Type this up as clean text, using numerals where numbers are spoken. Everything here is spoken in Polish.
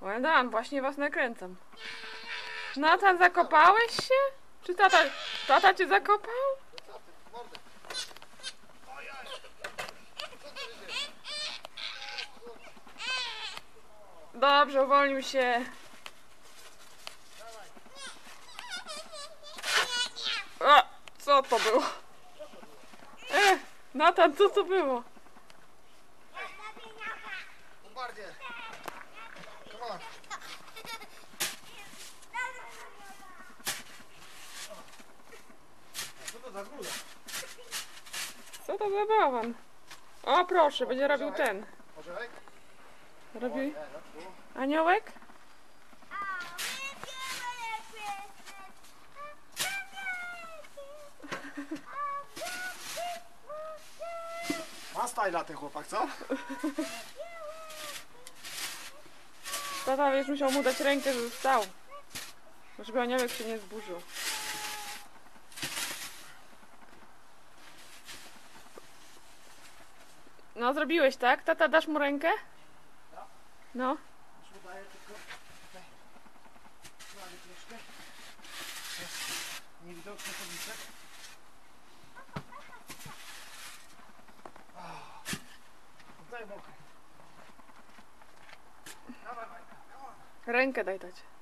Well done, właśnie was nakręcam. Natan, zakopałeś się? Czy tata cię zakopał? Dobrze, uwolnił się. A, co to było? Natan, co to było? Co to za bałwan? O, proszę, będzie robił ten. Robi... Aniołek? Ma styla ten chłopak, co? Tata, wiesz, musiał mu dać rękę, żeby wstał. Żeby aniołek się nie zburzył. No, zrobiłeś, tak? Tata, dasz mu rękę? No. Już mu daję tylko tutaj. Prawie troszkę. Niewidoczny policzek. Daj mokry. Dawaj, Majka. Rękę daj dać.